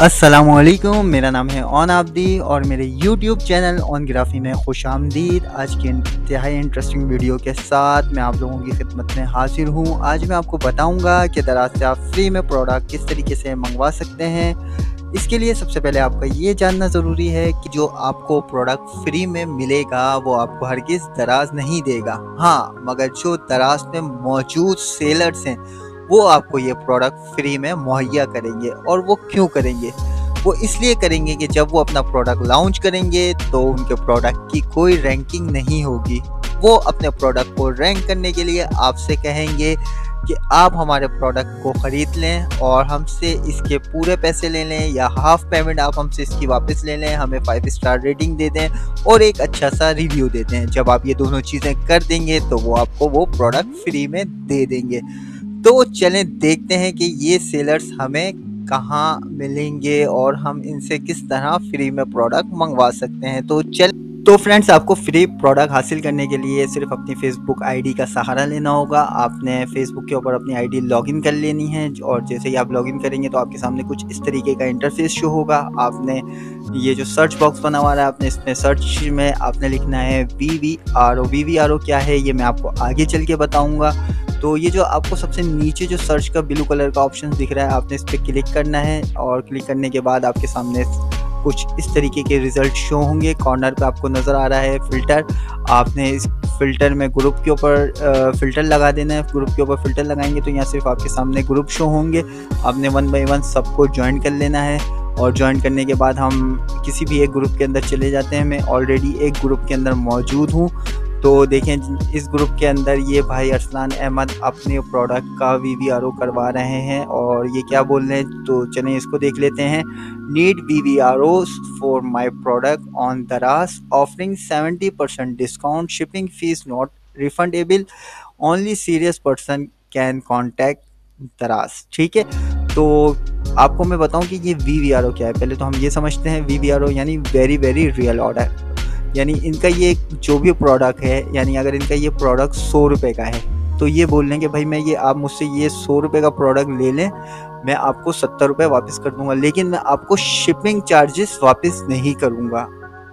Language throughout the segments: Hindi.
अस्सलामुअलैकुम, मेरा नाम है ऑन आबदी और मेरे यूट्यूब चैनल ऑन ग्राफी में खुशामदीद। आज की इंतहाई इंटरेस्टिंग वीडियो के साथ मैं आप लोगों की खिदमत में हाजिर हूँ। आज मैं आपको बताऊँगा कि दराज से आप फ्री में प्रोडक्ट किस तरीके से मंगवा सकते हैं। इसके लिए सबसे पहले आपका ये जानना ज़रूरी है कि जो आपको प्रोडक्ट फ्री में मिलेगा वो आपको हरगिज़ दराज नहीं देगा। हाँ, मगर जो दराज में मौजूद सेलर्स हैं वो आपको ये प्रोडक्ट फ्री में मुहैया करेंगे। और वो क्यों करेंगे? वो इसलिए करेंगे कि जब वो अपना प्रोडक्ट लॉन्च करेंगे तो उनके प्रोडक्ट की कोई रैंकिंग नहीं होगी। वो अपने प्रोडक्ट को रैंक करने के लिए आपसे कहेंगे कि आप हमारे प्रोडक्ट को ख़रीद लें और हमसे इसके पूरे पैसे ले लें या हाफ़ पेमेंट आप हमसे इसकी वापस ले लें, हमें 5 स्टार रेटिंग दे दें और एक अच्छा सा रिव्यू दे दें। जब आप ये दोनों चीज़ें कर देंगे तो वो आपको वो प्रोडक्ट फ्री में दे देंगे। तो चलें देखते हैं कि ये सेलर्स हमें कहाँ मिलेंगे और हम इनसे किस तरह फ्री में प्रोडक्ट मंगवा सकते हैं। तो फ्रेंड्स, आपको फ्री प्रोडक्ट हासिल करने के लिए सिर्फ अपनी फेसबुक आईडी का सहारा लेना होगा। आपने फेसबुक के ऊपर अपनी आईडी लॉगिन कर लेनी है और जैसे ही आप लॉगिन करेंगे तो आपके सामने कुछ इस तरीके का इंटरफेस शो होगा। आपने ये जो सर्च बॉक्स बना हुआ है, आपने इसमें सर्च में आपने लिखना है VVRO। VVRO क्या है ये मैं आपको आगे चल के बताऊँगा। तो ये जो आपको सबसे नीचे जो सर्च का ब्लू कलर का ऑप्शन दिख रहा है, आपने इस पर क्लिक करना है और क्लिक करने के बाद आपके सामने कुछ इस तरीके के रिज़ल्ट शो होंगे। कॉर्नर पे आपको नज़र आ रहा है फ़िल्टर। आपने इस फ़िल्टर में ग्रुप के ऊपर फ़िल्टर लगा देना है। ग्रुप के ऊपर फ़िल्टर लगाएंगे तो यहाँ सिर्फ आपके सामने ग्रुप शो होंगे। आपने 1 बाय 1 सबको ज्वाइन कर लेना है और ज्वाइन करने के बाद हम किसी भी एक ग्रुप के अंदर चले जाते हैं। मैं ऑलरेडी एक ग्रुप के अंदर मौजूद हूँ। तो देखें, इस ग्रुप के अंदर ये भाई अरसलान अहमद अपने प्रोडक्ट का VVRO करवा रहे हैं और ये क्या बोल रहे हैं तो चलें इसको देख लेते हैं। Need VVROs for my product on Daraz, offering 70% discount, shipping fee not refundable, only serious person can contact Daraz. ठीक है, तो आपको मैं बताऊं कि ये VVRO क्या है। पहले तो हम ये समझते हैं VVRO यानी वेरी वेरी रियल ऑर्डर। यानी इनका ये जो भी प्रोडक्ट है, यानी अगर इनका ये प्रोडक्ट 100 रुपये का है तो ये बोल रहे हैं कि भाई मैं ये आप मुझसे ये 100 रुपये का प्रोडक्ट ले लें, मैं आपको 70 रुपये वापस कर दूंगा, लेकिन मैं आपको शिपिंग चार्जेस वापस नहीं करूंगा।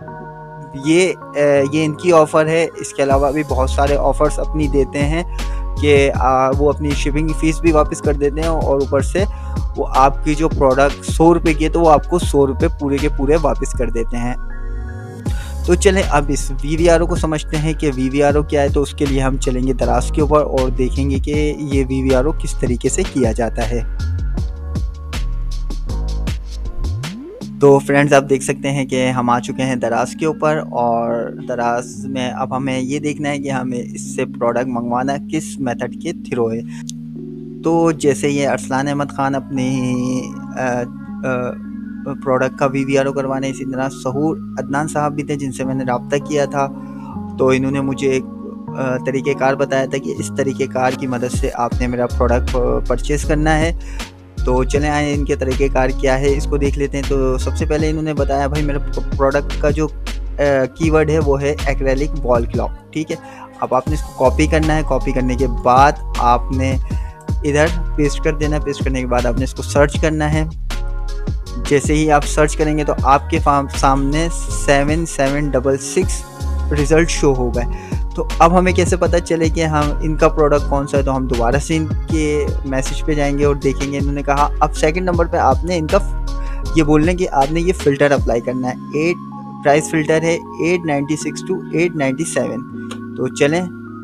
ये इनकी ऑफ़र है। इसके अलावा भी बहुत सारे ऑफ़र्स अपनी देते हैं कि वो अपनी शिपिंग फ़ीस भी वापस कर देते हैं और ऊपर से वो आपकी जो प्रोडक्ट 100 रुपये की है तो वो आपको 100 रुपये पूरे के पूरे वापस कर देते हैं। तो चलें अब इस VVRO को समझते हैं कि VVRO क्या है। तो उसके लिए हम चलेंगे दराज के ऊपर और देखेंगे कि ये VVRO किस तरीके से किया जाता है। तो फ्रेंड्स, आप देख सकते हैं कि हम आ चुके हैं दराज के ऊपर और दराज में अब हमें ये देखना है कि हमें इससे प्रोडक्ट मंगवाना किस मेथड के थ्रू है। तो जैसे ये अरसलान अहमद ख़ान अपनी प्रोडक्ट का VVRO करवाने, इसी तरह सहूर अदनान साहब भी थे जिनसे मैंने रब्ता किया था। तो इन्होंने मुझे एक तरीक़ेकार बताया था कि इस तरीक़ेकार की मदद से आपने मेरा प्रोडक्ट परचेज़ करना है। तो चलें आए इनके तरीक़ेकार क्या है इसको देख लेते हैं। तो सबसे पहले इन्होंने बताया भाई मेरे प्रोडक्ट का जो कीवर्ड है वो है एक्रेलिक वॉल क्लॉक। ठीक है, अब आपने इसको कॉपी करना है। कॉपी करने के बाद आपने इधर पेस्ट कर देना है। पेस्ट करने के बाद आपने इसको सर्च करना है। जैसे ही आप सर्च करेंगे तो आपके सामने 7766 रिज़ल्ट शो हो गए। तो अब हमें कैसे पता चले कि हम इनका प्रोडक्ट कौन सा है? तो हम दोबारा से इनके मैसेज पे जाएंगे और देखेंगे। इन्होंने कहा अब सेकंड नंबर पे आपने इनका ये बोलना है कि आपने ये फ़िल्टर अप्लाई करना है। 8 प्राइस फ़िल्टर है 896 टू 897। तो चलें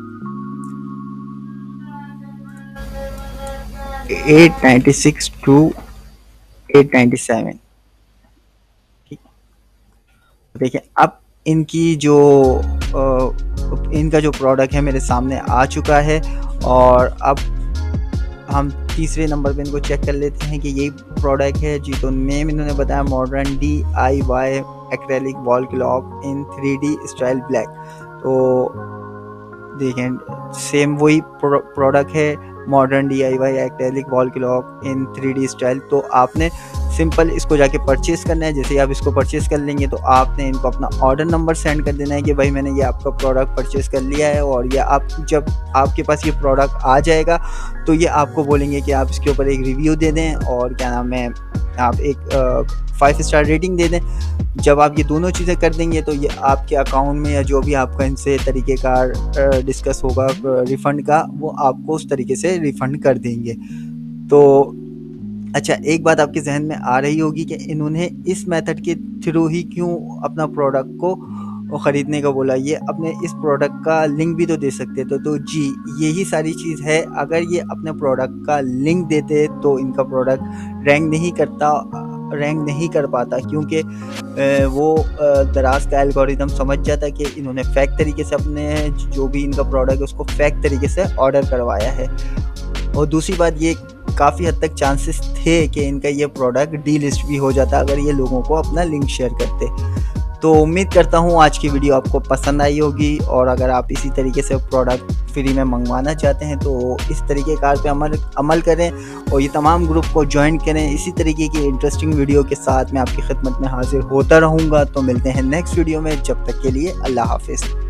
896 टू 897। ठीक, देखिए अब इनकी जो इनका जो प्रोडक्ट है मेरे सामने आ चुका है और अब हम तीसरे नंबर पे इनको चेक कर लेते हैं कि यही प्रोडक्ट है जी। तो नेम इन्होंने बताया modern DIY acrylic wall clock in 3D style black. तो देखें सेम वही प्रोडक्ट है, modern DIY acrylic wall clock in 3D style. तो आपने सिंपल इसको जाके परचेज़ करना है। जैसे ही आप इसको परचेज़ कर लेंगे तो आपने इनको अपना ऑर्डर नंबर सेंड कर देना है कि भाई मैंने ये आपका प्रोडक्ट परचेज़ कर लिया है, और ये आप जब आपके पास ये प्रोडक्ट आ जाएगा तो ये आपको बोलेंगे कि आप इसके ऊपर एक रिव्यू दे दें और क्या नाम है, आप एक 5 स्टार रेटिंग दे दें। जब आप ये दोनों चीज़ें कर देंगे तो ये आपके अकाउंट में या जो भी आपका इनसे तरीक़ेकार डिस्कस होगा रिफ़ंड का, वो आपको उस तरीके से रिफ़ंड कर देंगे। तो अच्छा, एक बात आपके ज़हन में आ रही होगी कि इन्होंने इस मेथड के थ्रू ही क्यों अपना प्रोडक्ट को ख़रीदने का बोला, ये अपने इस प्रोडक्ट का लिंक भी तो दे सकते थे। तो जी, यही सारी चीज़ है। अगर ये अपने प्रोडक्ट का लिंक देते तो इनका प्रोडक्ट रैंक नहीं कर पाता, क्योंकि वो दराज का एल्गोरिदम समझ जाता कि इन्होंने फेक तरीके से अपने जो भी इनका प्रोडक्ट है उसको फेक तरीके से ऑर्डर करवाया है। और दूसरी बात, ये काफ़ी हद तक चांसेस थे कि इनका ये प्रोडक्ट डीलिस्ट भी हो जाता अगर ये लोगों को अपना लिंक शेयर करते। तो उम्मीद करता हूँ आज की वीडियो आपको पसंद आई होगी, और अगर आप इसी तरीके से प्रोडक्ट फ्री में मंगवाना चाहते हैं तो इस तरीके कार पे अमल करें और ये तमाम ग्रुप को ज्वाइन करें। इसी तरीके की इंटरेस्टिंग वीडियो के साथ मैं आपकी खिदमत में हाजिर होता रहूँगा। तो मिलते हैं नेक्स्ट वीडियो में, जब तक के लिए अल्लाह हाफिज़।